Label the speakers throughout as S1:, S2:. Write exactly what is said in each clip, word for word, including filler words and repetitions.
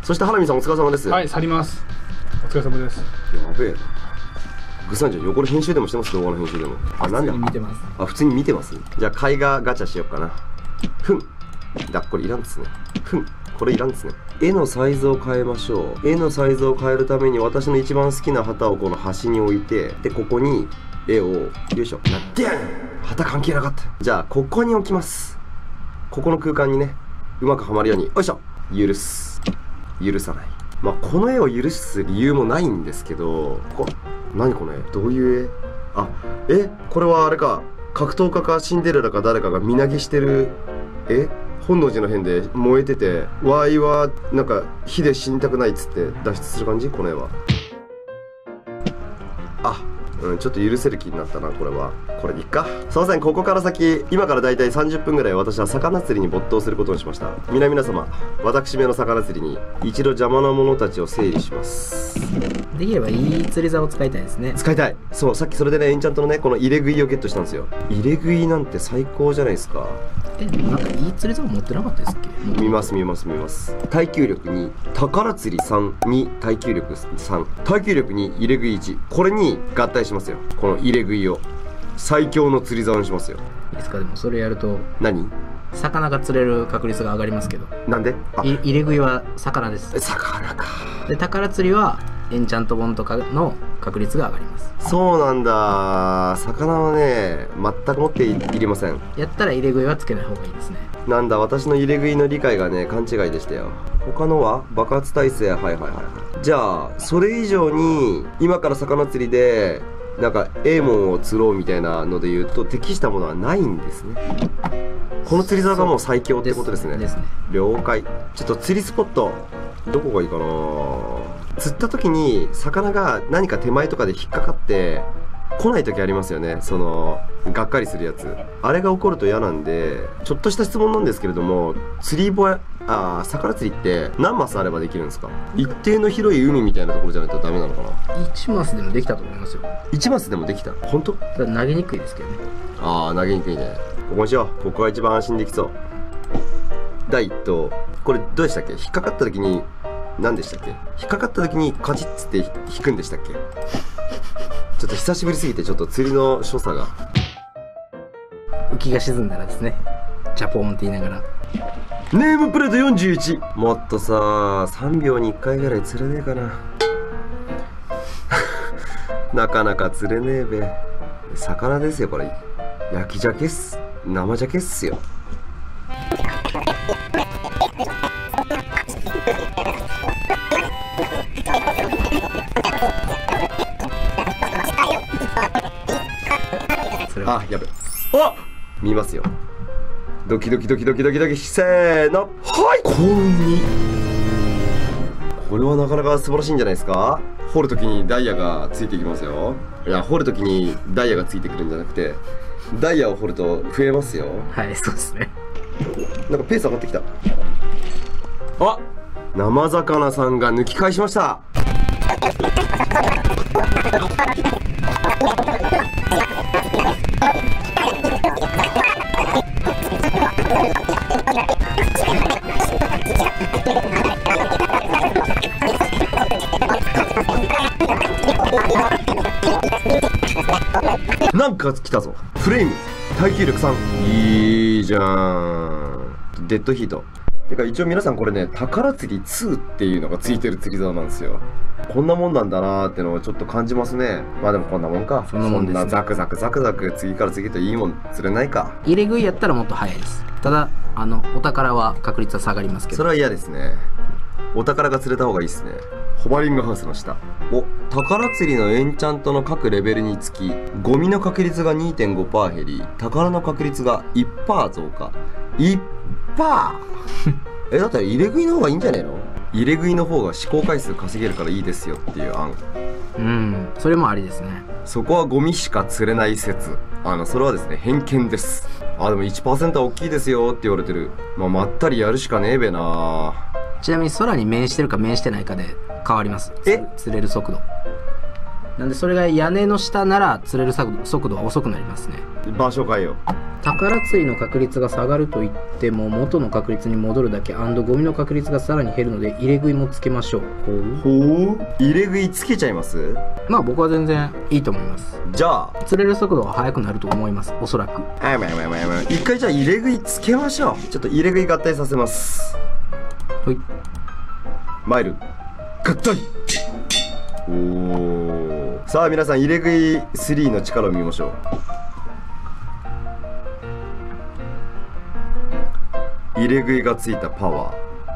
S1: そして花見さんお疲れ様です。
S2: はい、去ります。お疲れ様です。
S1: やべえな。ぐさんじゃん横の編集でもしてます？動画の編集でも。あ、なんだ。
S2: 普通に見てます。
S1: あ、普通に見てます。じゃあ絵画ガチャしようかな。ふん。だ、これいらんですね。ふん。これいらんですね。絵のサイズを変えましょう。絵のサイズを変えるために私の一番好きな旗をこの端に置いて、でここに絵をよいしょ。なんでやねん。旗関係なかった。じゃあここに置きます。ここの空間にね、うまくはまるように。よいしょ。許す。許さない。まあこの絵を許す理由もないんですけど、こ何この絵、どういう絵。あ、えこれはあれか、格闘家かシンデレラか誰かが身投げしてる絵。本能寺の変で燃えてて、わーいはなんか火で死にたくないっつって脱出する感じ。この絵はあ、うん、ちょっと許せる気になったな。これはこれでいっか。すいません、ここから先今からだいたいさんじゅっぷんぐらい私は魚釣りに没頭することにしました。皆々様、私めの魚釣りに一度邪魔な者たちを整理します。
S3: できればいい釣り竿を使いたいですね。
S1: 使いたい。そう、さっきそれでねエンチャントのねこの入れ食いをゲットしたんですよ。入れ食いなんて最高じゃないですか。
S3: え、なんかいい釣り竿持ってなかったですっけ？
S1: 見ます見ます見ます。耐久力に宝釣りさんに耐久力さん、耐久力に入れ食いいち、これに合体しますよ。この入れ食いを最強の釣り竿にしますよ。
S3: いいですか？でもそれやると
S1: 何？
S3: 魚が釣れる確率が上がりますけど。
S1: なんで？あ、
S3: い入れ食いは魚です。
S1: 魚か。
S3: で宝釣りはエンチャント本とかの確率が上がります。
S1: そうなんだ。魚はね全く持っていりません。
S3: やったら入れ食いはつけない方がいいですね。
S1: なんだ、私の入れ食いの理解がね勘違いでしたよ。他のは爆発耐性。はいはいはいはい。じゃあそれ以上に今から魚釣りでなんかええもんを釣ろうみたいなので言うと適したものはないんですね。この釣り竿がもう最強ってことですね。
S3: ですね。
S1: 了解。ちょっと釣りスポットどこがいいかな。釣った時に魚が何か手前とかで引っかかって来ない時ありますよね。そのがっかりするやつ、あれが起こると嫌なんで、ちょっとした質問なんですけれども、釣り堀、あ魚釣りって何マスあればできるんですか？一定の広い海みたいなところじゃないとダメなのかな。
S3: いちマスでもできたと思いますよ。
S1: いちマスでもできた？本当？
S3: ただ投げにくいですけどね。
S1: ああ、投げにくいね。ここにしよう。ここが一番安心できそう。第一投、これどうでしたっけ？引っかかった時に何でしたっけ？引っかかった時にカチッつって引くんでしたっけ？ちょっと久しぶりすぎてちょっと釣りの所作が。
S3: 浮きが沈んだらですね、ジャポーンって言いながら。
S1: ネームプレートよんじゅういち。もっとささんびょうにいっかいぐらい釣れねえかな。なかなか釣れねえべ。魚ですよこれ。焼き鮭っす。生鮭っすよ。あ、やべ。あ、見ますよ。ドキドキドキドキドキドキ、せーの。はい、幸運に。これはなかなか素晴らしいんじゃないですか。掘るときにダイヤがついてきますよ。いや、掘るときにダイヤがついてくるんじゃなくて、ダイヤを掘ると増えますよ。
S3: はい、そうですね。
S1: なんかペース上がってきた。あ、生魚さんが抜き返しました。なんか来たぞ。フレーム耐久力さん。いいじゃん。デッドヒート。てか一応皆さんこれね、宝釣りツーっていうのがついてる釣り竿なんですよ。こんなもんなんだなーってのをちょっと感じますね。まあでもこんなもんか。
S3: そんなもんですね。
S1: そんなザクザクザクザク次から次といいもん釣れないか。
S3: 入れ食いやったらもっと早いです。ただあのお宝は確率は下がりますけど。
S1: それは嫌ですね。お宝が釣れた方がいいですね。ホバリングハウスの下。お、宝釣りのエンチャントの各レベルにつきゴミの確率が にてんごパーセント 減り、宝の確率が いちパーセント 増加。 いちパーセント え、だったら入れ食いの方がいいんじゃねえの？入れ食いの方が試行回数稼げるからいいですよっていう案。
S3: うん、それもありですね。
S1: そこはゴミしか釣れない説。あのそれはですね偏見です。あ、でも いちパーセント は大きいですよって言われてる。まあまったりやるしかねえべな。
S3: ちなみに空に面してるか面してないかで変わります。
S1: え、
S3: 釣れる速度。 なんでそれが屋根の下なら釣れる速度速度は遅くなりますね。
S1: 場所変えよう。
S3: 宝釣りの確率が下がると言っても元の確率に戻るだけゴミの確率がさらに減るので入れ食いもつけましょう。
S1: ほう、入れ食いつけちゃいます？
S3: まあ僕は全然いいと思います。
S1: じゃあ
S3: 釣れる速度は速くなると思います、おそらく。
S1: あまあまあまあまあ一回じゃあ入れ食いつけましょう。ちょっと入れ食い合体させます。
S3: はい
S1: マイル合体。おお、さあ皆さん入れ食いスリーの力を見ましょう。入れ食いがついたパワー。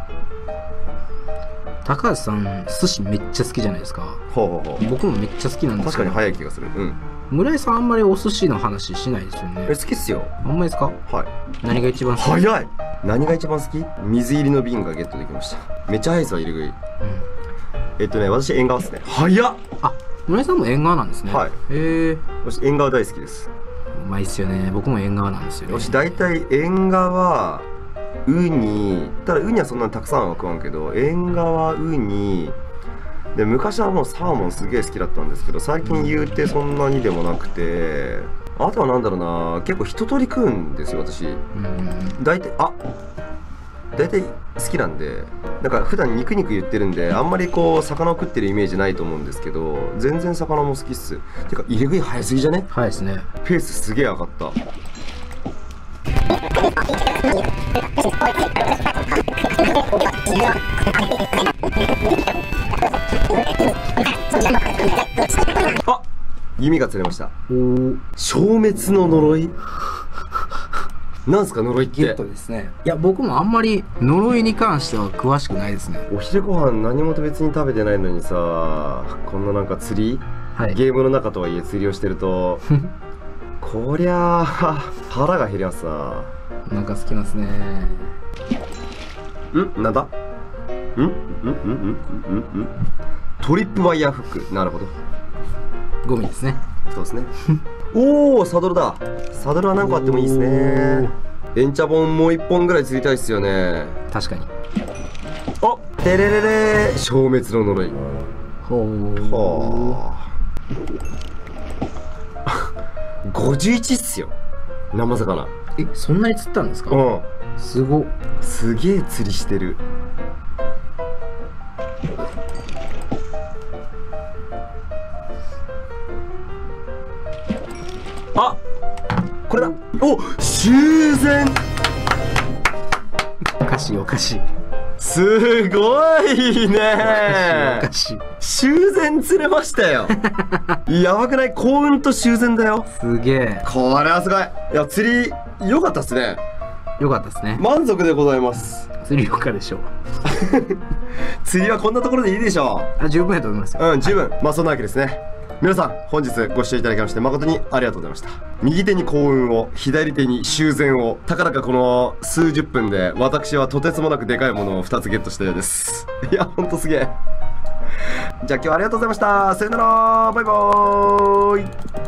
S3: 高橋さん寿司めっちゃ好きじゃないですか。
S1: ほうほうほう。
S3: 僕もめっちゃ好きなんですけど、
S1: 確かに早い気がする。うん。
S3: 村井さんあんまりお寿司の話しないですよね。
S1: え、好きっすよ。
S3: あんまりですか？
S1: はい。
S3: 何が一番好き？
S1: 早い。何が一番好き？水入りの瓶がゲットできました。めっちゃ早いっすわ入れ食い。
S3: うん、
S1: えっとね、私縁側っすね。早っ。
S3: あ、村井さんも縁側なんですね。
S1: はい。
S3: へえ。
S1: 私縁側大好きです。
S3: うまいっすよね。僕も縁側なんですよね。
S1: 私大体縁側ウニ、ただウニはそんなにたくさんは食わんけど、縁側ウニで、昔はもうサーモンすげえ好きだったんですけど、最近言うてそんなにでもなくて、あとはなんだろうな、結構一通り食うんですよ私。
S3: うん。
S1: 大体あ大体好きなんで、なんか普段肉肉言ってるんであんまりこう魚を食ってるイメージないと思うんですけど、全然魚も好きっす。てか入れ食い早すぎじゃね？
S3: 早いですね。
S1: ペースすげえ上がった。あ、弓が釣れました。
S3: おお。
S1: 消滅の呪い。なんすか呪いって。
S3: ゲットですね。いや僕もあんまり呪いに関しては詳しくないですね。
S1: お昼ご飯何も別に食べてないのにさ、こんななんか釣り、
S3: はい、
S1: ゲームの中とはいえ釣りをしてるとこりゃあ腹が減りますな。
S3: お腹空きますね。
S1: んなんだんんんんんんんんトリップワイヤーフック。なるほど、
S3: ゴミですね。
S1: そうですねおお、サドルだ。サドルは何個あってもいいですね。エンチャボンもう一本ぐらい釣りたいっすよね。
S3: 確かに。
S1: あ、テレレレ、消滅の呪い。
S3: ほう。
S1: はあごじゅういちっすよ、生魚。
S3: え、そんなに釣ったんですか？
S1: うん、
S3: すごっ。
S1: すげえ釣りしてる。あ、これだ。お、修繕。
S3: おかしいおかしい。
S1: すごいね。
S3: おかしい。
S1: 修繕釣れましたよやばくない？幸運と修繕だよ。
S3: すげえ。
S1: これはすごい。いや、釣り良かったっすね。
S3: よかったですね。
S1: 満足でございます。
S3: 釣りよかでしょう
S1: 釣りはこんなところでいいでしょ
S3: あ、十分やと思いますよ。
S1: う。うん、十分。まあそんなわけですね。皆さん本日ご視聴いただきまして誠にありがとうございました。右手に幸運を、左手に修繕を、たかだかこの数十分で私はとてつもなくでかいものをふたつゲットしたようです。いや、ほんとすげえ。じゃあ今日はありがとうございました。さよなら、バイバーイ。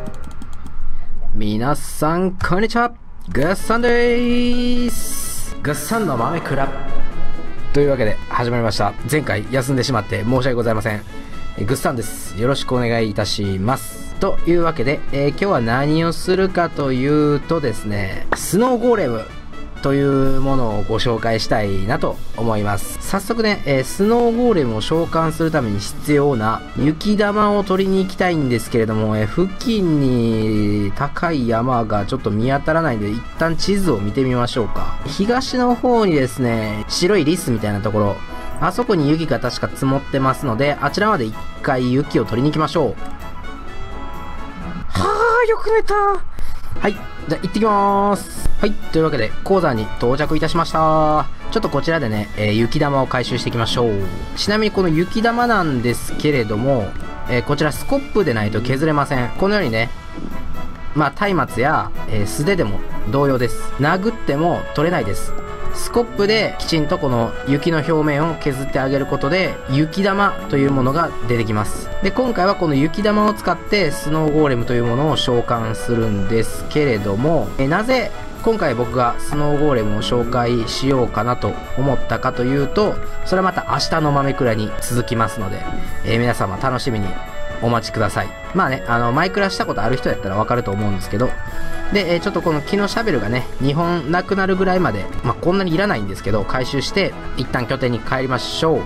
S3: 皆さんこんにちは、グッサンでーす。グッサンの豆クラブというわけで始まりました。前回休んでしまって申し訳ございません。グッサンです。よろしくお願いいたします。というわけで、えー、今日は何をするかというとですね、スノーゴーレムというものをご紹介したいなと思います。早速ね、えー、スノーゴーレムを召喚するために必要な雪玉を取りに行きたいんですけれども、えー、付近に高い山がちょっと見当たらないので、一旦地図を見てみましょうか。東の方にですね、白いリスみたいなところ、あそこに雪が確か積もってますので、あちらまで一回雪を取りに行きましょう。はあ、よく寝た。はい、じゃあ行ってきまーす。はい、というわけで鉱山に到着いたしました。ちょっとこちらでね、えー、雪玉を回収していきましょう。ちなみにこの雪玉なんですけれども、えー、こちらスコップでないと削れません。このようにね、まあ松明や、えー、素手でも同様です。殴っても取れないです。スコップできちんとこの雪の表面を削ってあげることで雪玉というものが出てきます。で、今回はこの雪玉を使ってスノーゴーレムというものを召喚するんですけれども、えなぜ今回僕がスノーゴーレムを紹介しようかなと思ったかというと、それはまた明日の豆くらに続きますので、えー、皆様楽しみにお待ちください。まあね、あの、マイクラしたことある人やったらわかると思うんですけど、で、えー、ちょっとこの木のシャベルがね、にほんなくなるぐらいまで、まあ、こんなにいらないんですけど、回収して、一旦拠点に帰りましょう。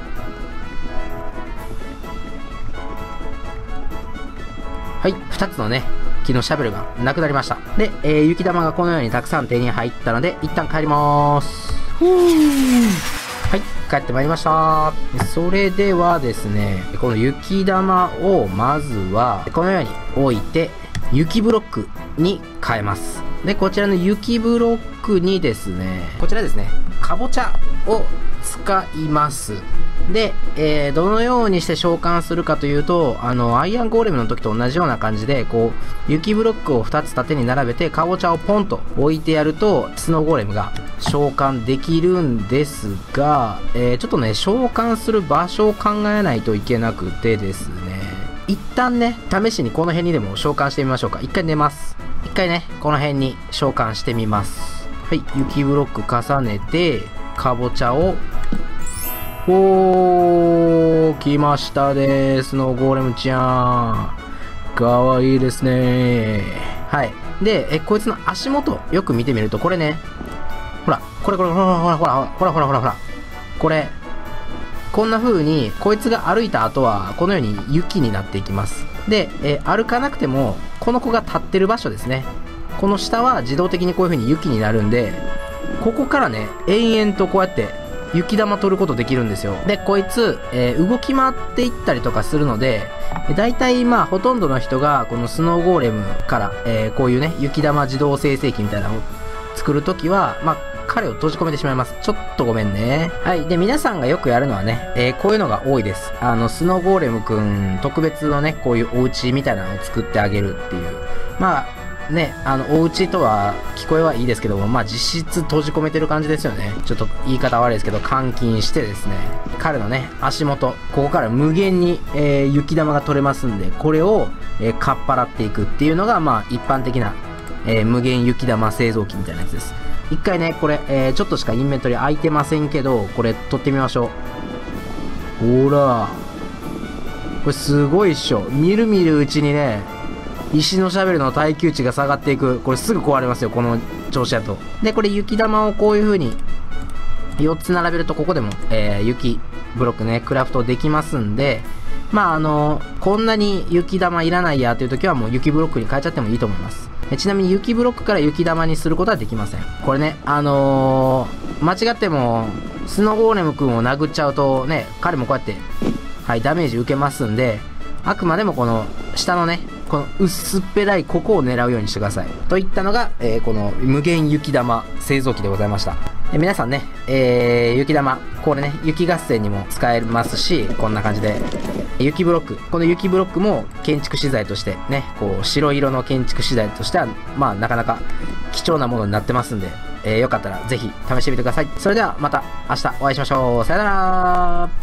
S3: はい、ふたつのね、木のシャベルがなくなりました。で、えー、雪玉がこのようにたくさん手に入ったので、一旦帰りまーす。ふーはい、帰ってまいりました。それではですね、この雪玉をまずは、このように置いて、雪ブロックに変えます。で、こちらの雪ブロックにですね、こちらですね、かぼちゃを使います。で、えー、どのようにして召喚するかというと、あの、アイアンゴーレムの時と同じような感じで、こう、雪ブロックをふたつ縦に並べて、かぼちゃをポンと置いてやると、スノーゴーレムが召喚できるんですが、えー、ちょっとね、召喚する場所を考えないといけなくてですね、一旦ね、試しにこの辺にでも召喚してみましょうか。一回寝ます。一回ね、この辺に召喚してみます。はい、雪ブロック重ねて、かぼちゃを、おー、来ましたね、スノーゴーレムちゃん。かわいいですね。はい。で、え、こいつの足元、よく見てみると、これね、ほら、これこれ、ほらほらほら、ほらほらほらほらほら、これ、こんな風に、こいつが歩いた後は、このように雪になっていきます。で、え、歩かなくても、この子が立ってる場所ですね。この下は自動的にこういう風に雪になるんで、ここからね、延々とこうやって、雪玉取ることできるんですよ。で、こいつ、えー、動き回っていったりとかするので、だいたいまあ、ほとんどの人が、このスノーゴーレムから、えー、こういうね、雪玉自動生成器みたいなのを作るときは、まあ、彼を閉じ込めてしまいます。ちょっとごめんね。はい。で、皆さんがよくやるのはね、えー、こういうのが多いです。あの、スノーゴーレムくん、特別のね、こういうお家みたいなのを作ってあげるっていう。まあ、ね、あの、お家とは、聞こえはいいですけども、まあ、実質閉じ込めてる感じですよね。ちょっと言い方悪いですけど、監禁してですね、彼のね、足元、ここから無限に、えー、雪玉が取れますんで、これを、えー、かっぱらっていくっていうのが、まあ、一般的な、えー、無限雪玉製造機みたいなやつです。一回ね、これ、えー、ちょっとしかインベントリ空いてませんけど、これ、取ってみましょう。ほら。これ、すごいっしょ。みるみるうちにね、石のシャベルの耐久値が下がっていく。これすぐ壊れますよ、この調子だと。で、これ雪玉をこういう風によっつ並べると、ここでも、えー、雪ブロックね、クラフトできますんで、まああの、こんなに雪玉いらないやという時はもう雪ブロックに変えちゃってもいいと思います。えちなみに雪ブロックから雪玉にすることはできません。これね、あのー、間違っても、スノーゴーレム君を殴っちゃうとね、彼もこうやって、はい、ダメージ受けますんで、あくまでもこの下のね、この薄っぺらいここを狙うようにしてください。といったのが、えー、この無限雪玉製造機でございました。え皆さんね、えー、雪玉、これね、雪合戦にも使えますし、こんな感じで、雪ブロック、この雪ブロックも建築資材としてね、こう白色の建築資材としては、まあなかなか貴重なものになってますんで、えー、よかったらぜひ試してみてください。それではまた明日お会いしましょう。さよなら。